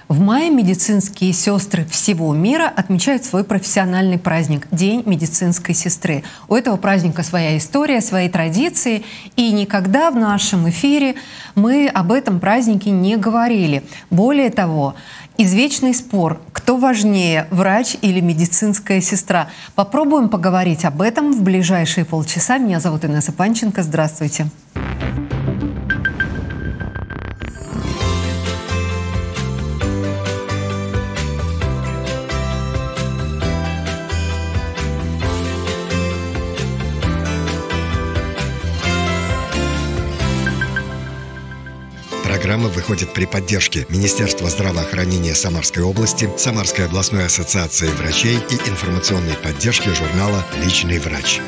В мае медицинские сестры всего мира отмечают свой профессиональный праздник – День медицинской сестры. У этого праздника своя история, свои традиции. И никогда в нашем эфире мы об этом празднике не говорили. Более того, извечный спор, кто важнее, врач или медицинская сестра. Попробуем поговорить об этом в ближайшие полчаса. Меня зовут Инесса Панченко. Здравствуйте. Программа выходит при поддержке Министерства здравоохранения Самарской области, Самарской областной ассоциации врачей и информационной поддержки журнала «Личный врач».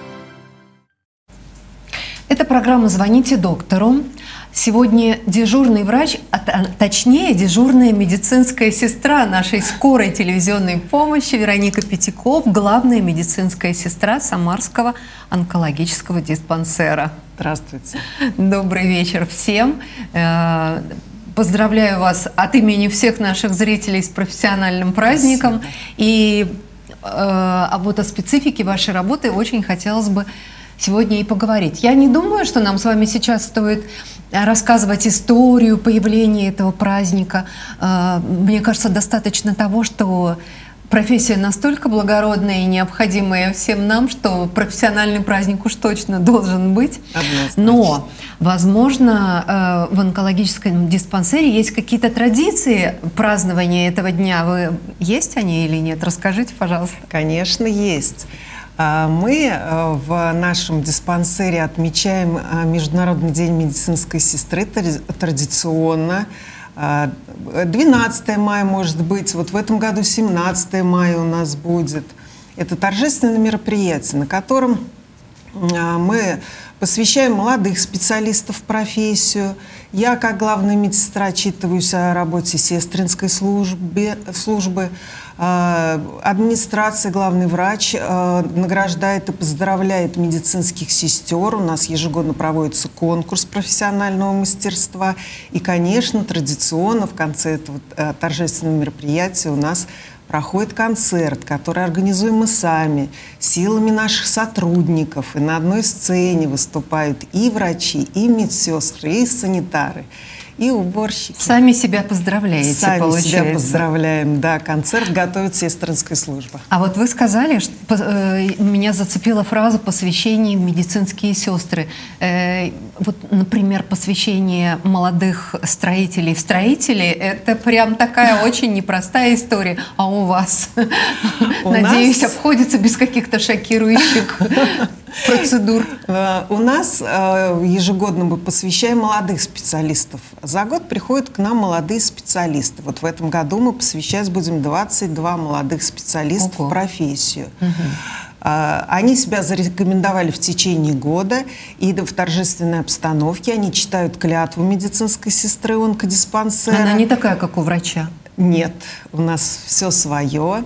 Это программа «Звоните доктору». Сегодня дежурный врач, точнее дежурная медицинская сестра нашей скорой телевизионной помощи Вероника Пятяков, главная медицинская сестра Самарского онкологического диспансера. Здравствуйте. Добрый вечер всем. Поздравляю вас от имени всех наших зрителей с профессиональным праздником. Спасибо. И вот о специфике вашей работы очень хотелось бы сегодня и поговорить. Я не думаю, что нам с вами сейчас стоит рассказывать историю появления этого праздника. Мне кажется, достаточно того, что профессия настолько благородная и необходимая всем нам, что профессиональный праздник уж точно должен быть. Однозначно. Но, возможно, в онкологическом диспансере есть какие-то традиции празднования этого дня. Есть они или нет? Расскажите, пожалуйста. Конечно, есть. Мы в нашем диспансере отмечаем Международный день медицинской сестры традиционно. 12 мая, может быть, вот в этом году 17 мая у нас будет. Это торжественное мероприятие, на котором мы посвящаем молодых специалистов в профессию. Я, как главная медсестра, отчитываюсь о работе сестринской службы. Администрация, главный врач награждает и поздравляет медицинских сестер. У нас ежегодно проводится конкурс профессионального мастерства. И, конечно, традиционно в конце этого торжественного мероприятия у нас проходит концерт, который организуем мы сами, силами наших сотрудников. И на одной сцене выступают и врачи, и медсестры, и санитары, и уборщики. Сами себя поздравляете, Сами получается. себя поздравляем, да. Концерт готовит сестринская служба. А вот вы сказали, что меня зацепила фраза «посвящение в медицинские сестры». Вот, например, посвящение молодых строителей в строители – это прям такая очень непростая история. А у вас, надеюсь, обходится без каких-то шокирующих процедур? У нас ежегодно мы посвящаем молодых специалистов. За год приходят к нам молодые специалисты. Вот в этом году мы посвящать будем 22 молодых специалиста в профессию. Они себя зарекомендовали в течение года, и в торжественной обстановке они читают клятву медицинской сестры онкодиспансера. Она не такая, как у врача? Нет, у нас все свое.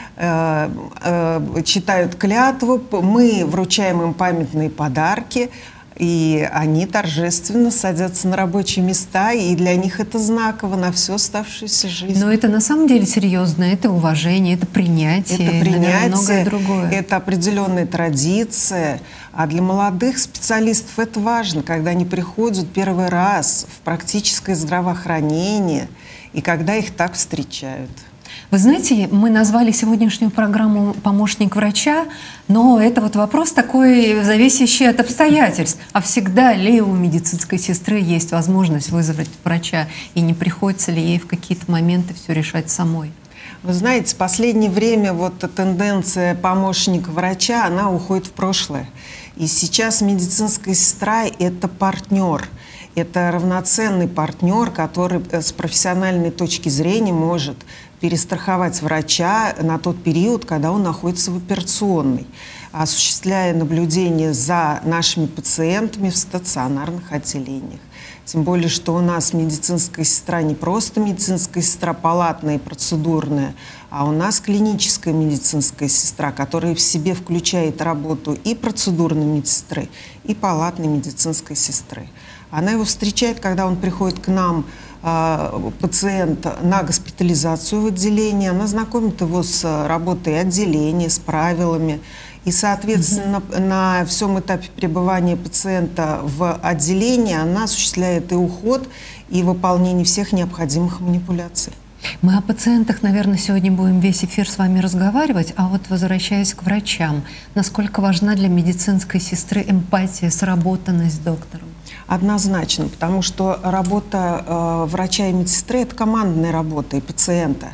Читают клятву, мы вручаем им памятные подарки, и они торжественно садятся на рабочие места, и для них это знаково на всю оставшуюся жизнь. Но это на самом деле серьезно, это уважение, это принятие, это принятие, многое другое. Это определенная традиция. А для молодых специалистов это важно, когда они приходят первый раз в практическое здравоохранение, и когда их так встречают. Вы знаете, мы назвали сегодняшнюю программу «Помощник врача», но это вот вопрос такой, зависящий от обстоятельств. А всегда ли у медицинской сестры есть возможность вызвать врача, и не приходится ли ей в какие-то моменты все решать самой? Вы знаете, в последнее время вот тенденция помощника врача, она уходит в прошлое. И сейчас медицинская сестра – это партнер. Это равноценный партнер, который с профессиональной точки зрения может перестраховать врача на тот период, когда он находится в операционной, осуществляя наблюдение за нашими пациентами в стационарных отделениях. Тем более, что у нас медицинская сестра не просто медицинская сестра палатная и процедурная, а у нас клиническая медицинская сестра, которая в себе включает работу и процедурной медсестры, и палатной медицинской сестры. Она его встречает, когда он приходит к нам пациента на госпитализацию в отделении, она знакомит его с работой отделения, с правилами. И, соответственно, на всем этапе пребывания пациента в отделении она осуществляет и уход, и выполнение всех необходимых манипуляций. Мы о пациентах, наверное, сегодня будем весь эфир с вами разговаривать, а вот возвращаясь к врачам, насколько важна для медицинской сестры эмпатия, сработанность с доктором? Однозначно, потому что работа врача и медсестры – это командная работа и пациента.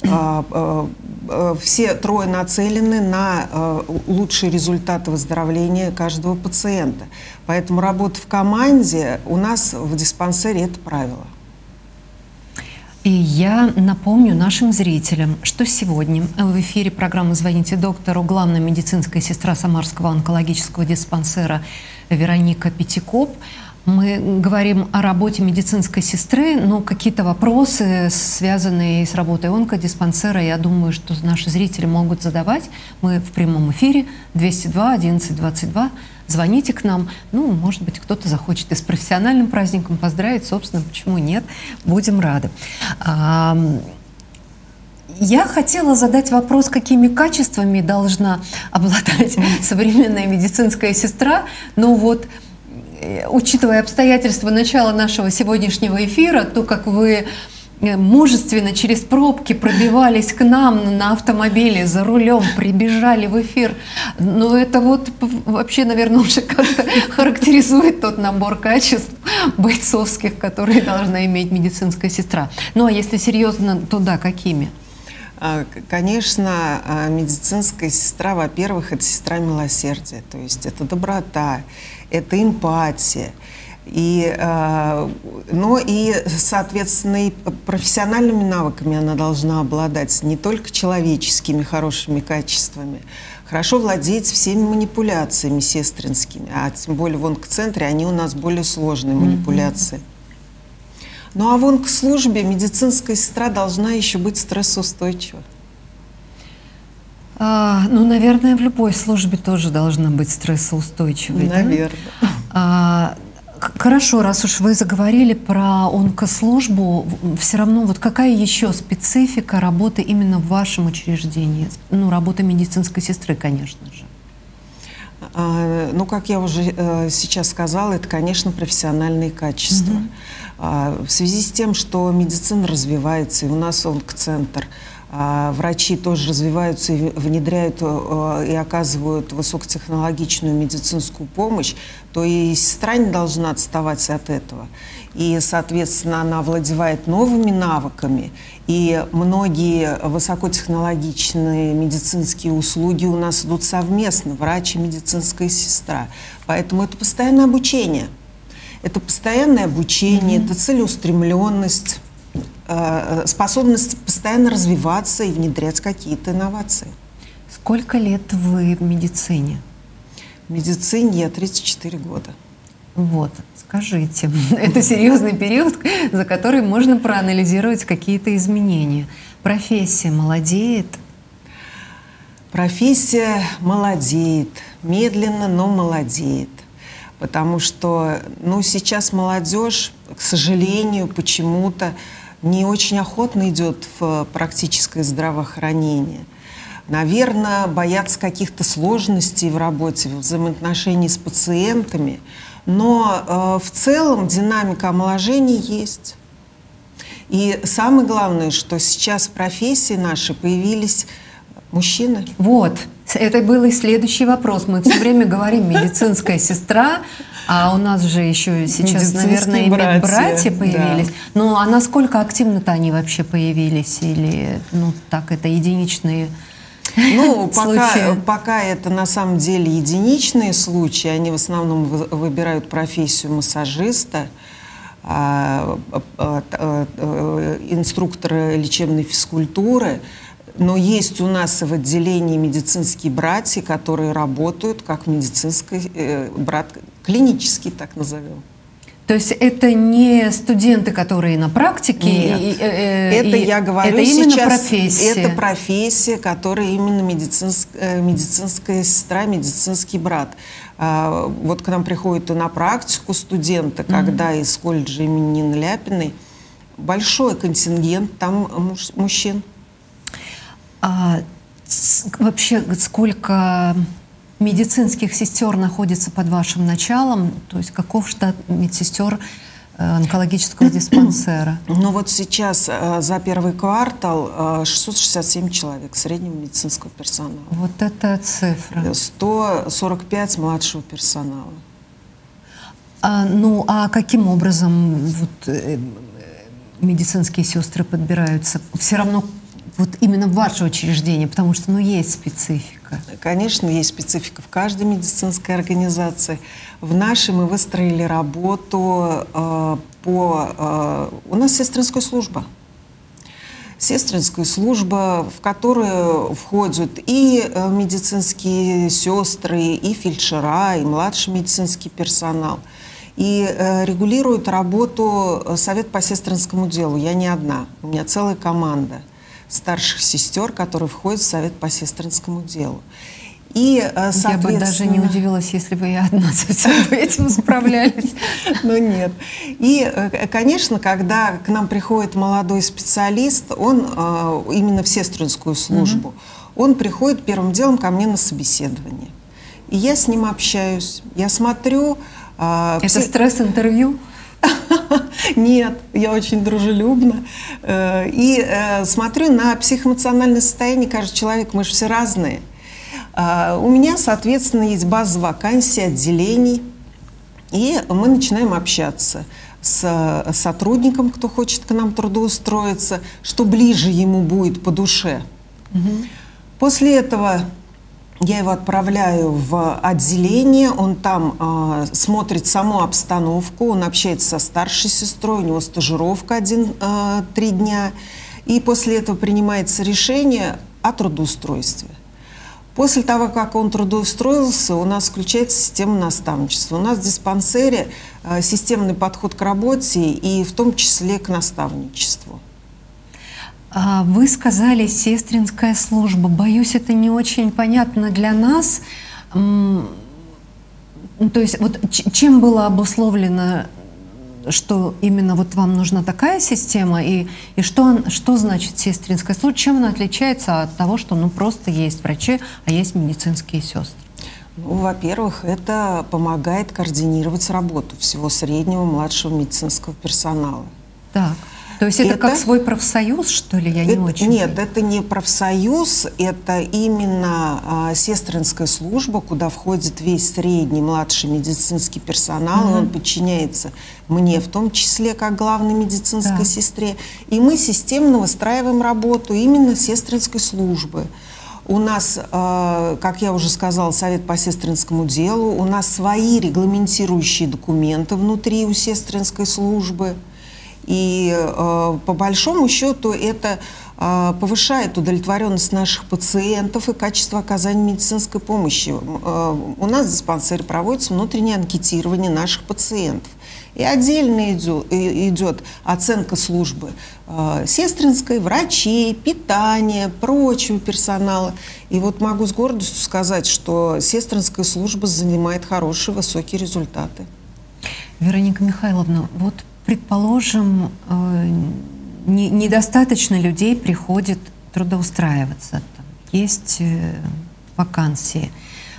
Все трое нацелены на лучшие результаты выздоровления каждого пациента. Поэтому работа в команде у нас в диспансере – это правило. И я напомню нашим зрителям, что сегодня в эфире программы «Звоните доктору» главная медицинская сестра Самарского онкологического диспансера Вероника Пятикоп. Мы говорим о работе медицинской сестры, но какие-то вопросы, связанные с работой онкодиспансера, я думаю, что наши зрители могут задавать. Мы в прямом эфире 202 11 22. Звоните к нам. Ну, может быть, кто-то захочет и с профессиональным праздником поздравить. Собственно, почему нет? Будем рады. Я хотела задать вопрос, какими качествами должна обладать современная медицинская сестра. Но вот, учитывая обстоятельства начала нашего сегодняшнего эфира, то, как вы мужественно через пробки пробивались к нам на автомобиле, за рулем, прибежали в эфир. Но это вот вообще, наверное, уже как-то характеризует тот набор качеств бойцовских, которые должна иметь медицинская сестра. Ну а если серьезно, то да, какими? Конечно, медицинская сестра, во-первых, это сестра милосердия, то есть это доброта, это эмпатия. Но и, соответственно, и профессиональными навыками она должна обладать, не только человеческими хорошими качествами. Хорошо владеть всеми манипуляциями сестринскими, а тем более в онкоцентре они у нас более сложные манипуляции. Ну а в онкослужбе медицинская сестра должна еще быть стрессоустойчива. Ну, наверное, в любой службе тоже должна быть стрессоустойчивой. Наверное. Да? Хорошо, раз уж вы заговорили про онкослужбу, все равно вот какая еще специфика работы именно в вашем учреждении? Ну, работа медицинской сестры, конечно же. Ну, как я уже сейчас сказала, это, конечно, профессиональные качества. В связи с тем, что медицина развивается, и у нас онкоцентр, врачи тоже развиваются и внедряют и оказывают высокотехнологичную медицинскую помощь, то и сестра не должна отставать от этого. И, соответственно, она овладевает новыми навыками, и многие высокотехнологичные медицинские услуги у нас идут совместно, врач и медицинская сестра. Поэтому это постоянное обучение. Это постоянное обучение, это целеустремленность, способность постоянно развиваться и внедрять какие-то инновации. Сколько лет вы в медицине? В медицине я 34 года. Вот, скажите, это серьезный период, за который можно проанализировать какие-то изменения. Профессия молодеет? Профессия молодеет, медленно, но молодеет. Потому что, ну, сейчас молодежь, к сожалению, почему-то не очень охотно идет в практическое здравоохранение. Наверное, боятся каких-то сложностей в работе, в взаимоотношении с пациентами. Но в целом динамика омоложения есть. И самое главное, что сейчас в профессии нашей появились мужчины. Вот, это был и следующий вопрос. Мы все время говорим «медицинская сестра», а у нас же еще сейчас, наверное, и медбратья появились. Да. Ну, а насколько активно-то они вообще появились? Или, ну, так, это единичные случаи? Пока это на самом деле единичные случаи. Они в основном выбирают профессию массажиста, инструктора лечебной физкультуры. Но есть у нас в отделении медицинские братья, которые работают как медицинский брат, клинический, так назовем. То есть это не студенты, которые на практике? Нет, это я говорю это сейчас, именно профессия? Это профессия, которая именно медицинская сестра, медицинский брат. Вот к нам приходят и на практику студенты, когда из колледжа имени Нины Ляпиной большой контингент там мужчин. Вообще, сколько медицинских сестер находится под вашим началом? То есть каков штат медсестер онкологического диспансера? Ну вот сейчас за первый квартал 667 человек среднего медицинского персонала. Вот это цифра. 145 младшего персонала. А каким образом медицинские сестры подбираются? Все равно вот именно в ваше учреждение, потому что есть специфика. Конечно, есть специфика в каждой медицинской организации. В нашей мы выстроили работу у нас сестринская служба. Сестринская служба, в которую входят и медицинские сестры, и фельдшера, и младший медицинский персонал. И регулирует работу Совет по сестринскому делу. Я не одна, у меня целая команда старших сестер, которые входят в Совет по сестринскому делу. И, я бы даже не удивилась, если бы я одна со всем этим справлялись. Но нет. И, конечно, когда к нам приходит молодой специалист, он именно в сестринскую службу, он приходит первым делом ко мне на собеседование. И я с ним общаюсь, я смотрю... Это стресс-интервью? Нет, я очень дружелюбна. И смотрю на психоэмоциональное состояние каждого человека, мы же все разные. У меня, соответственно, есть база вакансий, отделений, и мы начинаем общаться с сотрудником, кто хочет к нам трудоустроиться, что ближе ему будет по душе. После этого я его отправляю в отделение, он там смотрит саму обстановку, он общается со старшей сестрой, у него стажировка 1-3 дня, и после этого принимается решение о трудоустройстве. После того, как он трудоустроился, у нас включается система наставничества. У нас в диспансере системный подход к работе и в том числе к наставничеству. Вы сказали сестринская служба. Боюсь, это не очень понятно для нас. То есть вот чем было обусловлено, что именно вот вам нужна такая система, и что значит сестринская служба, чем она отличается от того, что просто есть врачи, а есть медицинские сестры? Ну, во-первых, это помогает координировать работу всего среднего, младшего медицинского персонала. Так. То есть это как свой профсоюз, что ли? Я не очень Нет, это не профсоюз, это именно сестринская служба, куда входит весь средний, младший медицинский персонал, и он подчиняется мне, в том числе, как главной медицинской сестре. И мы системно выстраиваем работу именно сестринской службы. У нас, как я уже сказала, Совет по сестринскому делу, у нас свои регламентирующие документы внутри у сестринской службы. И по большому счету это повышает удовлетворенность наших пациентов и качество оказания медицинской помощи. У нас в диспансере проводится внутреннее анкетирование наших пациентов. И отдельно идет оценка службы сестринской, врачей, питания, прочего персонала. И вот могу с гордостью сказать, что сестринская служба занимает хорошие, высокие результаты. Вероника Михайловна, вот предположим, недостаточно людей приходит трудоустраиваться. Там есть вакансии.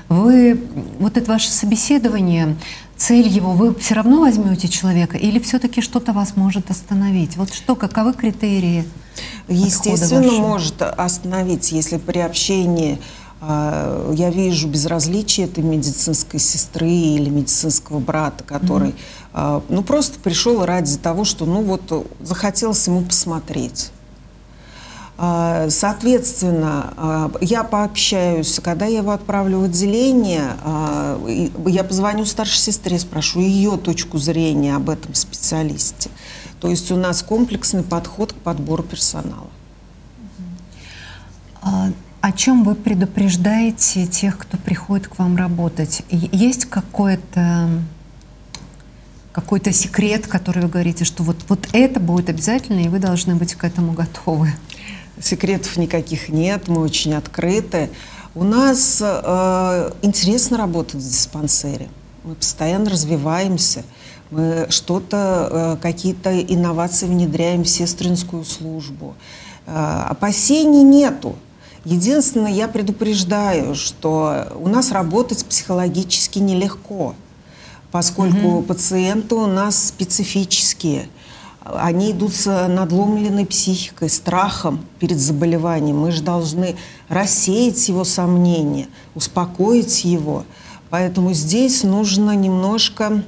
Вот это ваше собеседование, цель его, вы все равно возьмете человека или все-таки что-то вас может остановить? Вот каковы критерии? Естественно, может остановить, если при общении я вижу безразличие этой медицинской сестры или медицинского брата, который просто пришел ради того, что захотелось ему посмотреть. Соответственно, я пообщаюсь, когда я его отправлю в отделение, я позвоню старшей сестре, спрошу ее точку зрения об этом специалисте. То есть у нас комплексный подход к подбору персонала. О чем вы предупреждаете тех, кто приходит к вам работать? Есть какой-то секрет, который вы говорите, что вот это будет обязательно, и вы должны быть к этому готовы? Секретов никаких нет, мы очень открыты. У нас интересно работать в диспансере. Мы постоянно развиваемся. мы что-то, какие-то инновации внедряем в сестринскую службу. Опасений нету. Единственное, я предупреждаю, что у нас работать психологически нелегко, поскольку пациенты у нас специфические. Они идут с надломленной психикой, страхом перед заболеванием. Мы же должны рассеять его сомнения, успокоить его. Поэтому здесь нужно немножко,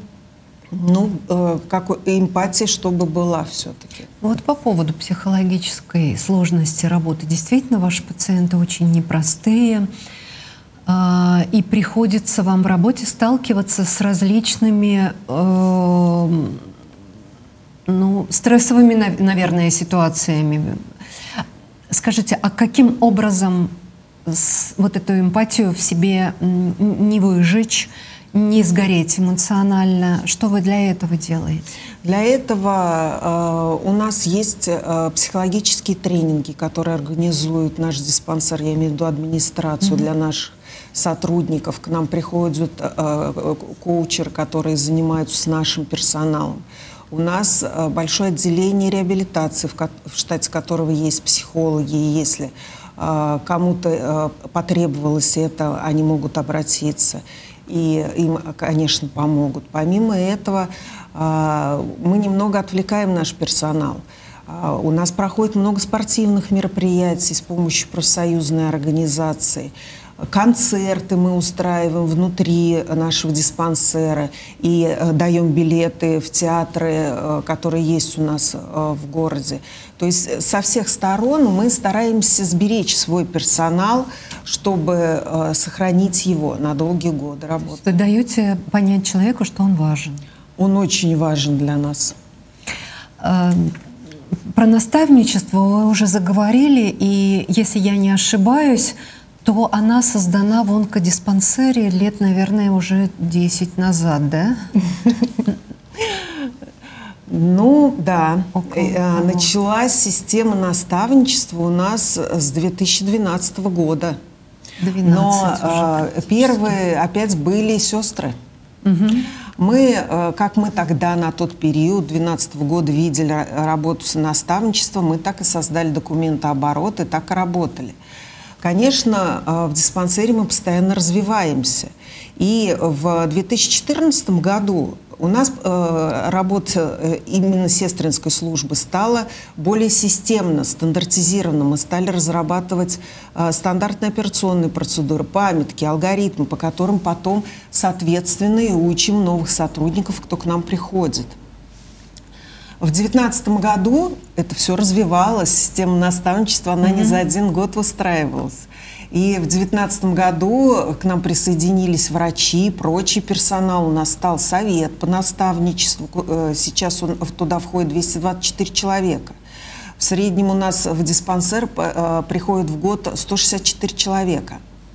эмпатия, чтобы была все-таки. Вот по поводу психологической сложности работы. Действительно, ваши пациенты очень непростые. И приходится вам в работе сталкиваться с различными стрессовыми, наверное, ситуациями. Скажите, а каким образом вот эту эмпатию в себе не выжечь, не сгореть эмоционально? Что вы для этого делаете? Для этого у нас есть психологические тренинги, которые организует наш диспансер, я имею в виду администрацию, для наших сотрудников. К нам приходят коучеры, которые занимаются с нашим персоналом. У нас большое отделение реабилитации, в штате которого есть психологи, и если кому-то потребовалось это, они могут обратиться, и им, конечно, помогут. Помимо этого, мы немного отвлекаем наш персонал. У нас проходит много спортивных мероприятий с помощью профсоюзной организации. Концерты мы устраиваем внутри нашего диспансера и даем билеты в театры, которые есть у нас в городе. То есть со всех сторон мы стараемся сберечь свой персонал, чтобы сохранить его на долгие годы работы. Вы даете понять человеку, что он важен. Он очень важен для нас. Про наставничество вы уже заговорили, и если я не ошибаюсь, то она создана в онкодиспансере лет, наверное, уже 10 назад, да? Ну, да. Началась система наставничества у нас с 2012 года. 12 Но первые опять были сестры. Мы, как мы тогда на тот период, 2012 года, видели работу с наставничеством, мы так и создали документооборот и так и работали. Конечно, в диспансере мы постоянно развиваемся. И в 2014 году у нас работа именно сестринской службы стала более системно, стандартизирована. Мы стали разрабатывать стандартные операционные процедуры, памятки, алгоритмы, по которым потом, соответственно, и учим новых сотрудников, кто к нам приходит. В 2019 году это все развивалось, система наставничества, она не за один год выстраивалась. И в 2019 году к нам присоединились врачи, прочий персонал, у нас стал совет по наставничеству, сейчас туда входит 224 человека. В среднем у нас в диспансер приходит в год 164 человека.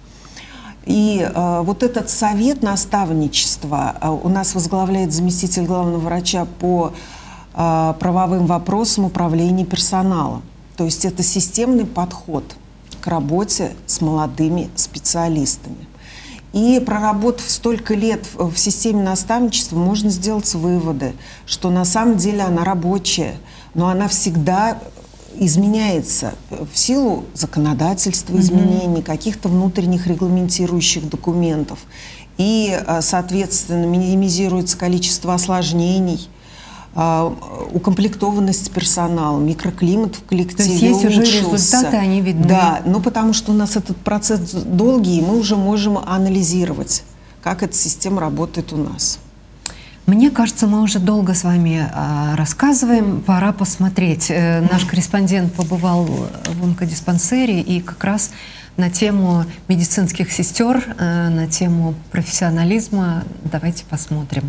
И вот этот совет наставничества у нас возглавляет заместитель главного врача по правовым вопросам управления персоналом. То есть это системный подход к работе с молодыми специалистами. И проработав столько лет в системе наставничества, можно сделать выводы, что на самом деле она рабочая, но она всегда изменяется в силу законодательства, изменений, каких-то внутренних регламентирующих документов. И, соответственно, минимизируется количество осложнений, укомплектованность персонала, микроклимат в коллективе улучшился. То есть есть уже результаты, они видны. Да, но потому что у нас этот процесс долгий, и мы уже можем анализировать, как эта система работает у нас. Мне кажется, мы уже долго с вами рассказываем, пора посмотреть. Наш корреспондент побывал в онкодиспансере, и как раз на тему медицинских сестер, на тему профессионализма давайте посмотрим.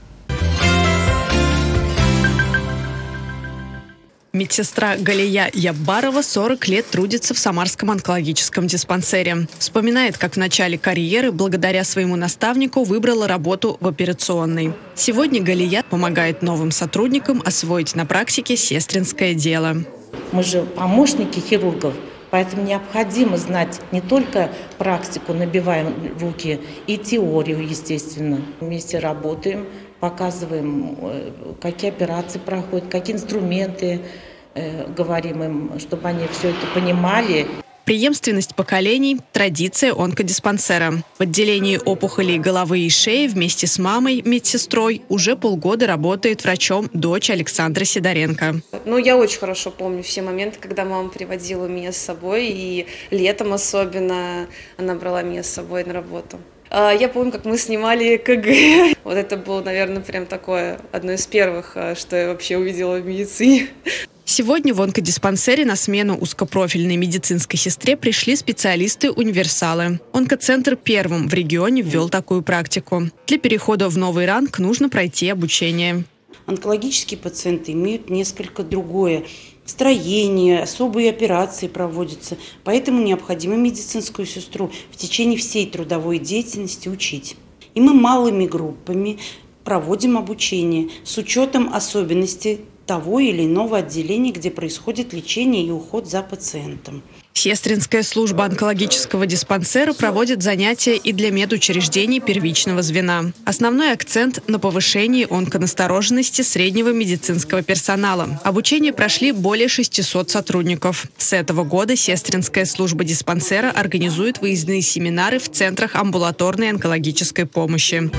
Медсестра Галия Яббарова 40 лет трудится в Самарском онкологическом диспансере. Вспоминает, как в начале карьеры, благодаря своему наставнику, выбрала работу в операционной. Сегодня Галия помогает новым сотрудникам освоить на практике сестринское дело. Мы же помощники хирургов, поэтому необходимо знать не только практику, набиваем руки, и теорию, естественно. Вместе работаем, показываем, какие операции проходят, какие инструменты, говорим им, чтобы они все это понимали. Преемственность поколений – традиция онкодиспансера. В отделении опухолей головы и шеи вместе с мамой, медсестрой, уже полгода работает врачом дочь Александра Сидоренко. Я очень хорошо помню все моменты, когда мама приводила меня с собой, и летом особенно она брала меня с собой на работу. Я помню, как мы снимали ЭКГ. Вот это было, наверное, прям такое, одно из первых, что я вообще увидела в медицине. Сегодня в онкодиспансере на смену узкопрофильной медицинской сестре пришли специалисты-универсалы. Онкоцентр первым в регионе ввел такую практику. Для перехода в новый ранг нужно пройти обучение. Онкологические пациенты имеют несколько другое строение, особые операции проводятся. Поэтому необходимо медицинскую сестру в течение всей трудовой деятельности учить. И мы малыми группами проводим обучение с учетом особенностей того или иного отделения, где происходит лечение и уход за пациентом. Сестринская служба онкологического диспансера проводит занятия и для медучреждений первичного звена. Основной акцент на повышении онконастороженности среднего медицинского персонала. Обучение прошли более 600 сотрудников. С этого года сестринская служба диспансера организует выездные семинары в центрах амбулаторной онкологической помощи.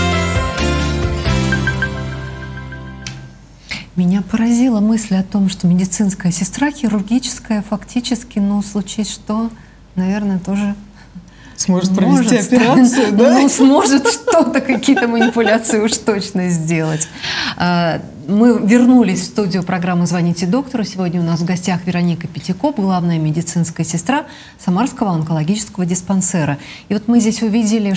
Меня поразила мысль о том, что медицинская сестра хирургическая фактически, случись что, наверное, тоже сможет провести операцию, да? Сможет что-то, какие-то манипуляции уж точно сделать. Мы вернулись в студию программы «Звоните доктору». Сегодня у нас в гостях Вероника Пятикоп, главная медицинская сестра Самарского онкологического диспансера. И вот мы здесь увидели,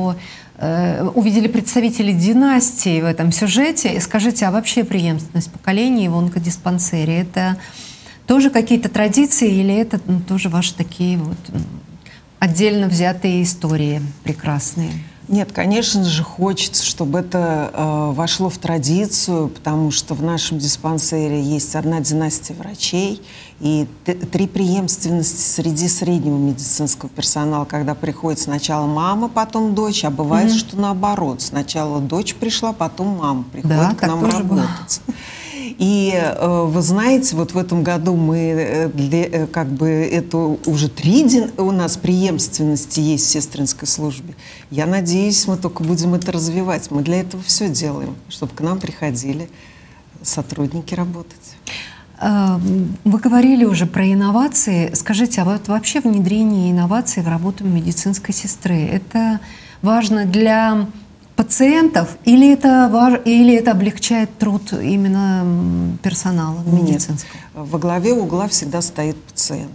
увидели представителей династии в этом сюжете. И скажите, а вообще преемственность поколений в онкодиспансере — это тоже какие-то традиции или это тоже ваши такие вот отдельно взятые истории прекрасные? Нет, конечно же, хочется, чтобы это вошло в традицию, потому что в нашем диспансере есть одна династия врачей и 3 преемственности среди среднего медицинского персонала, когда приходит сначала мама, потом дочь, а бывает, что наоборот. Сначала дочь пришла, потом мама приходит к нам работать. И вы знаете, вот в этом году мы это уже 3 у нас преемственности есть в сестринской службе. Я надеюсь, мы только будем это развивать. Мы для этого все делаем, чтобы к нам приходили сотрудники работать. Вы говорили уже про инновации. Скажите, а вот вообще внедрение инноваций в работу медицинской сестры — это важно для пациентов или это облегчает труд именно персонала медицинского? Нет. Во главе угла всегда стоит пациент.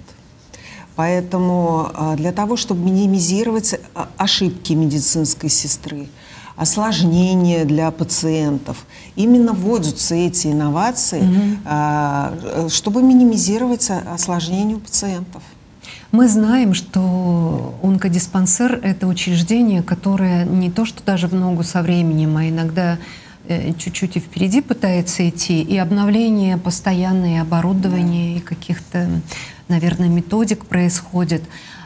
Поэтому для того, чтобы минимизировать ошибки медицинской сестры, осложнения для пациентов, именно вводятся эти инновации, чтобы минимизировать осложнения у пациентов. Мы знаем, что онкодиспансер — это учреждение, которое не то что даже в ногу со временем, а иногда чуть-чуть и впереди пытается идти, и обновление постоянное оборудования, и каких-то, наверное, методик происходит.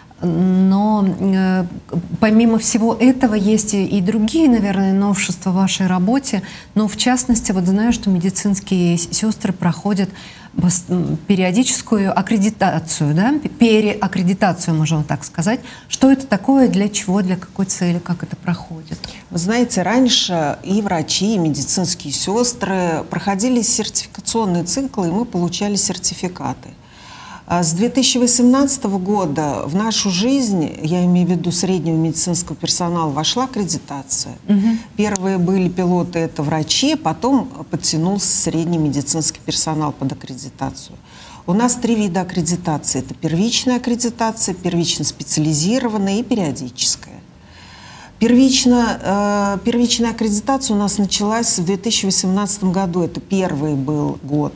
Но помимо всего этого есть и другие, наверное, новшества в вашей работе. Но в частности, вот знаю, что медицинские сестры проходят периодическую аккредитацию, да? Переаккредитацию, можно так сказать. Что это такое, для чего, для какой цели, как это проходит? Вы знаете, раньше и врачи, и медицинские сестры проходили сертификационные циклы, и мы получали сертификаты. С 2018 года в нашу жизнь, я имею в виду среднего медицинского персонала, вошла аккредитация. Первые были пилоты, это врачи, потом подтянулся средний медицинский персонал под аккредитацию. У нас 3 вида аккредитации. Это первичная аккредитация, первично-специализированная и периодическая. Первичная аккредитация у нас началась в 2018 году, это первый был год.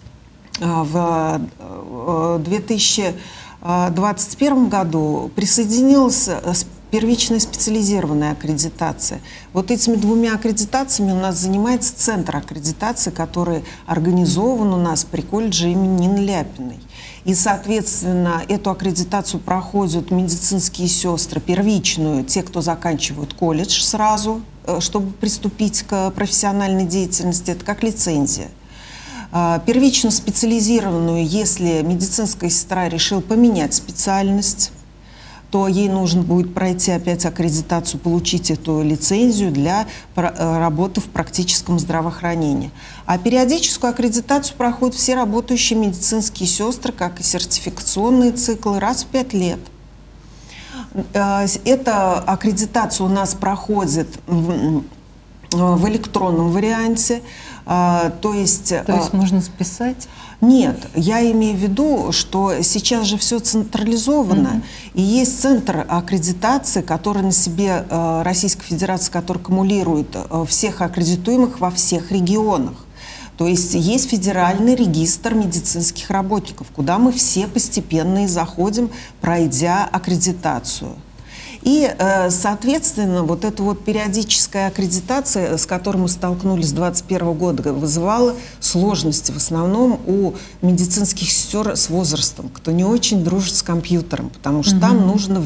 В 2021 году присоединилась первичная специализированная аккредитация. Вот этими 2 аккредитациями у нас занимается центр аккредитации, который организован у нас при колледже имени Нины Ляпиной. И, соответственно, эту аккредитацию проходят медицинские сестры, первичную, те, кто заканчивают колледж сразу, чтобы приступить к профессиональной деятельности, это как лицензия. Первично специализированную, если медицинская сестра решила поменять специальность, то ей нужно будет пройти опять аккредитацию, получить эту лицензию для работы в практическом здравоохранении. А периодическую аккредитацию проходят все работающие медицинские сестры, как и сертификационные циклы, раз в 5 лет. Эта аккредитация у нас проходит в электронном варианте. То есть можно списать? Нет, я имею в виду, что сейчас же все централизовано, и есть центр аккредитации, который на себе, Российская Федерация, который кумулирует всех аккредитуемых во всех регионах. То есть есть федеральный регистр медицинских работников, куда мы все постепенно и заходим, пройдя аккредитацию. И, соответственно, вот эта вот периодическая аккредитация, с которой мы столкнулись с 2021 года, вызывала сложности в основном у медицинских сестер с возрастом, кто не очень дружит с компьютером, потому что там нужно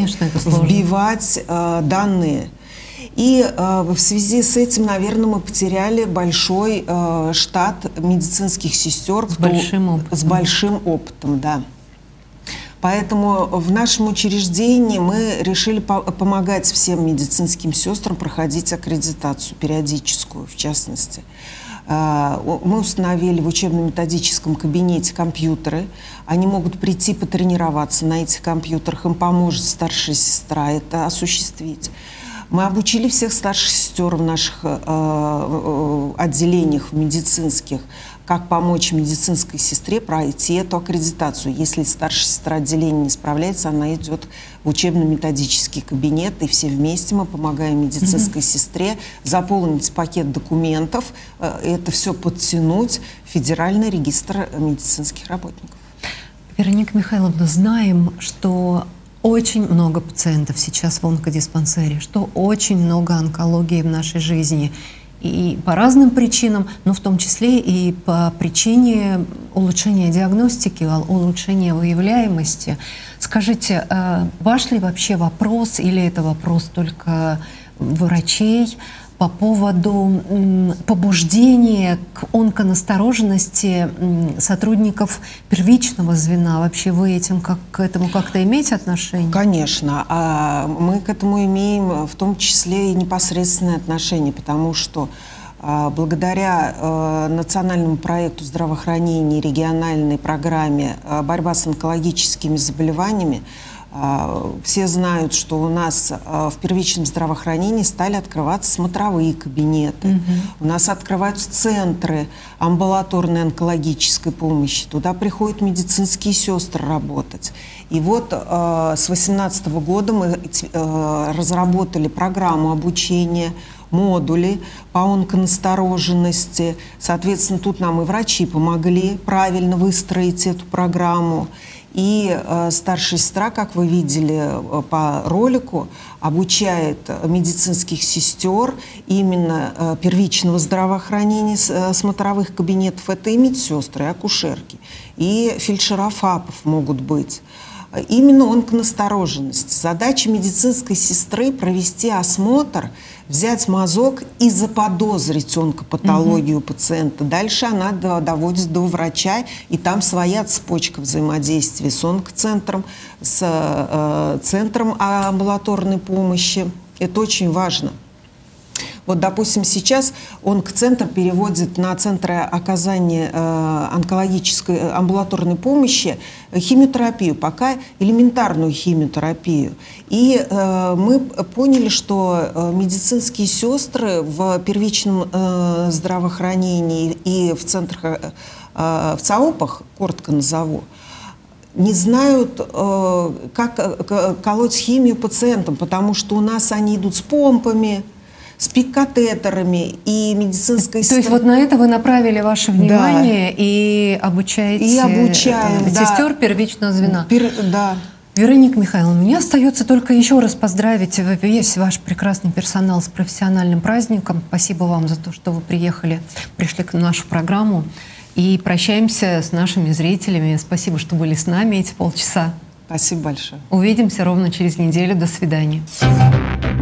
вбивать данные. И в связи с этим, наверное, мы потеряли большой штат медицинских сестер с большим опытом, да. Поэтому в нашем учреждении мы решили помогать всем медицинским сестрам проходить аккредитацию периодическую, в частности. Мы установили в учебно-методическом кабинете компьютеры. Они могут прийти потренироваться на этих компьютерах. Им поможет старшая сестра это осуществить. Мы обучили всех старших сестер в наших отделениях медицинских, как помочь медицинской сестре пройти эту аккредитацию. Если старшая сестра отделения не справляется, она идет в учебно-методический кабинет, и все вместе мы помогаем медицинской сестре заполнить пакет документов, это все подтянуть в Федеральный регистр медицинских работников. Вероника Михайловна, знаем, что очень много пациентов сейчас в онкодиспансере, что очень много онкологии в нашей жизни. И по разным причинам, но в том числе и по причине улучшения диагностики, улучшения выявляемости. Скажите, ваш ли вообще вопрос, или это вопрос только врачей, по поводу побуждения к онконастороженности сотрудников первичного звена? Вообще вы к этому как-то имеете отношение? Конечно. Мы к этому имеем в том числе и непосредственное отношение, потому что благодаря национальному проекту здравоохранения и региональной программе «Борьба с онкологическими заболеваниями» все знают, что у нас в первичном здравоохранении стали открываться смотровые кабинеты. У нас открываются центры амбулаторной онкологической помощи. Туда приходят медицинские сестры работать. И вот с 2018 года мы разработали программу обучения, модули по онконастороженности. Соответственно, тут нам и врачи помогли правильно выстроить эту программу. И старшая сестра, как вы видели по ролику, обучает медицинских сестер именно первичного здравоохранения, смотровых кабинетов. Это и медсестры, и акушерки, и фельдшера ФАПов могут быть. Именно онконастороженность. Задача медицинской сестры провести осмотр, взять мазок и заподозрить онкопатологию пациента. Дальше она доводит до врача, и там своя цепочка взаимодействия с онкоцентром, с центром амбулаторной помощи. Это очень важно. Вот, допустим, сейчас онкоцентр переводит на центры оказания онкологической амбулаторной помощи химиотерапию, пока элементарную химиотерапию. И мы поняли, что медицинские сестры в первичном здравоохранении и в центрах, в ЦАОПах, коротко назову, не знают, как колоть химию пациентам, потому что у нас они идут с помпами, с пик-катетерами, и медицинская сестра... То есть вот на это вы направили ваше внимание, да, и обучаете сестер первичного звена. Да. Вероника Михайловна, мне остается только еще раз поздравить весь ваш прекрасный персонал с профессиональным праздником. Спасибо вам за то, что вы пришли к нашу программу. И прощаемся с нашими зрителями. Спасибо, что были с нами эти полчаса. Спасибо большое. Увидимся ровно через неделю. До свидания.